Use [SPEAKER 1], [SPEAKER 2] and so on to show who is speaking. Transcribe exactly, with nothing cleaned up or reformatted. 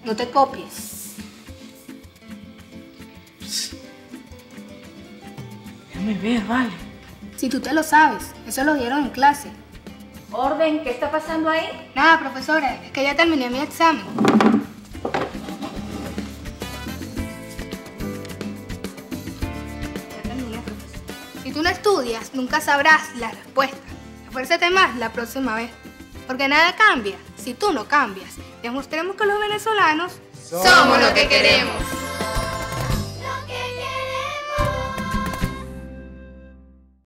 [SPEAKER 1] No te copies.
[SPEAKER 2] Déjame ver, vale.
[SPEAKER 1] Si tú te lo sabes, eso lo dieron en clase.
[SPEAKER 3] Orden, ¿qué está pasando ahí?
[SPEAKER 1] Nada, profesora, es que ya terminé mi examen. Ya terminé, profesora. Si tú no estudias, nunca sabrás la respuesta. Esfuérzate más la próxima vez. Porque nada cambia si tú no cambias. Demostremos que los venezolanos
[SPEAKER 3] somos lo que queremos.